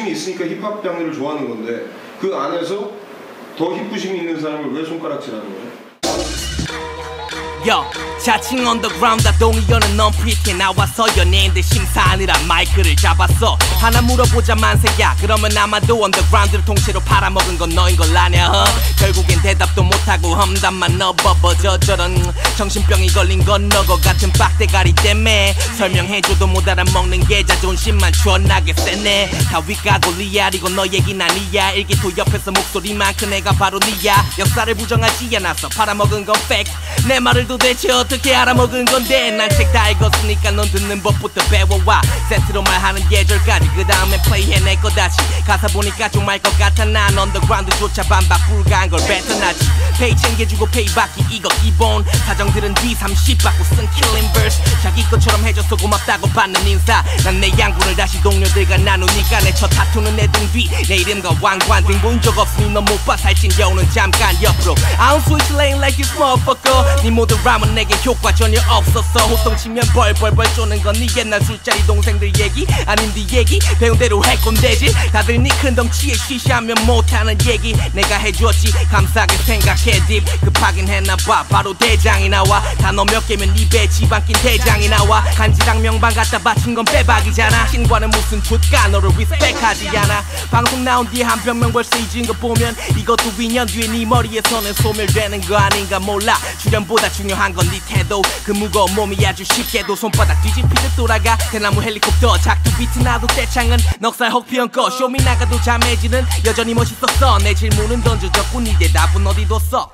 힙부심이 있으니까 힙합 장르를 좋아하는 건데 그 안에서 더 힙부심이 있는 사람을 왜 손가락질하는 거죠? Yo, 자칭 언더그라운드 동의어는 넌 프리티 나와서 연예인들 심사하느라 마이크를 잡았어. 하나 물어보자 만세야. 그러면 아마도 언더그라운드를 통째로 팔아먹은 건 너인 걸 아냐. 결국엔 대답도 못하고 험담만 넣어버져. 저런 정신병이 걸린 건 너거 같은 빡대가리 때문에 설명해줘도 못 알아먹는 게 자존심만 존나게 세네. 다 윗가고 리알이고 너 얘긴 아니야. 일기토 옆에서 목소리만 큰 애가 바로 니야. 역사를 부정하지 않았어. 팔아먹은 건 팩트. 내 말을 도대체 어떻게 알아먹은 건데. 난 책 다 읽었으니까 넌 듣는 법부터 배워와. 세트로 말하는 예절까지 그 다음에 플레이 해낼 거 다시. 가사 보니까 좀 알 것 같아. 난 언더그라운드조차 반박 불가한 걸 뱉어놨지. 페이 챙겨주고 페이 받기 이거 기본. 사정들은 D30 받고 쓴 킬링 버스. 자기 것처럼 해줘서 고맙다고 받는 인사. 난 내 양분을 다시 동료들과 나누니까 내 첫 타투는 내 등 뒤. 내 이름과 왕관등 본 적 없으니 넌 못 봐. 살찐 여우는 잠깐 옆으로. I don't switch lane like this motherfucker. 네 모든 람은 내게 효과 전혀 없었어. 호통치면 벌벌벌 쏘는 건 네 옛날 술자리 동생들 얘기 아닌 네 얘기. 배운 대로 할 건데지. 다들 네 큰 덩치에 쉬쉬하면 못하는 얘기 내가 해줬지. 감사하게 생각해 딥. 급하긴 했나봐. 바로 대장이 나와. 단어 몇 개면 입에 지방 낀 대장이 나와. 간지랑 명반 갖다 바친 건 빼박이잖아. 신과는 무슨 족가 너를 리스펙하지 않아. 방송 나온 뒤에 한 병명 벌써 잊은 거 보면 이것도 2년 뒤에 네 머리에서는 소멸되는 거 아닌가 몰라. 출연보다 중요한 건 네 태도. 그 무거운 몸이 아주 쉽게도 손바닥 뒤집히듯 돌아가. 대나무 헬리콥터 작두 비트 나도 떼창은 넉살 혹피언 거. 쇼미 나가도 잠해지는 여전히 멋있었어. 내 질문은 던져졌고 네 대답은 어디 뒀어.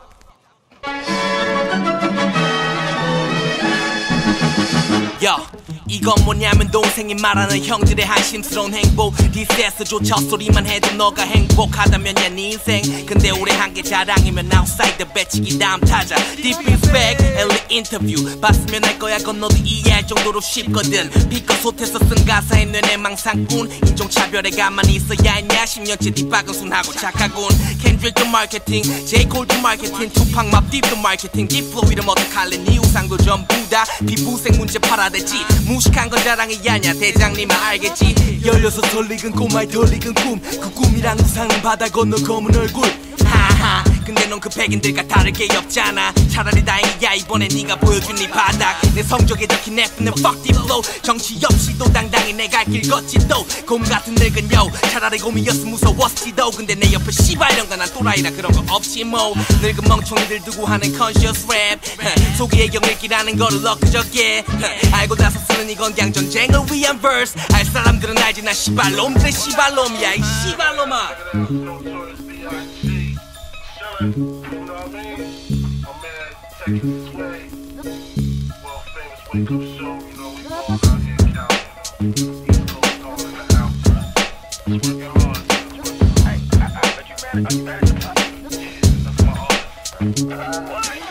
Yo, 이건 뭐냐면 동생이 말하는 형들의 한심스러운 행복. 디스에서조차 헛소리만 해도 너가 행복하다면 야 네 인생. 근데 올해 한 개 자랑이면 아웃사이더 배치기 다음 타자. Deep respect, 엘리 인터뷰 봤으면 할 거야. 건 너도 이해할 정도로 쉽거든. 피커소트에서 쓴 가사에 뇌내 망상꾼. 인종차별에 가만히 있어야 했냐. 10년째 뒷박은 순하고 착하군. 캔드릭도 마케팅, 제이콜도 마케팅, 투팍 맙 딥도 마케팅. 딥플로우 이름 어떡할래. 네 우상도 전부 다 피부색 문제 팔아댔지. 무식한 건 자랑이 아냐. 대장님은 알겠지. 열려서 설익은 꼬마의 덜 익은 꿈. 그 꿈이랑 우상은 바다 건너 검은 얼굴. 하하. 근데 넌 그 백인들과 다를 게 없잖아. 차라리 다행이야 이번에 네가 보여준 네 바닥. 내 성적에 적힌 F는 fuck deep flow. 정치 없이도 당당히 내 갈 길 걷지 또. 곰 같은 늙은 여우. 차라리 곰이었으면 무서웠지도. 근데 내 옆에 씨발년가 난 또라이라 그런 거 없지 뭐. 늙은 멍청이들 두고 하는 conscious rap. 소기의 영역이라는 거를 엊그저께 알고 나서 쓰는 이건 그냥 전쟁을 위한 verse. 알 사람들은 알지 나 씨발놈들의 씨발놈이야 이 씨발놈아. You know what I mean? My man taking his way. World famous wake up show. You know we all out here in Cali. East Coast all in the house. It's working hard. Hey, are you mad? Yeah, that's my artist.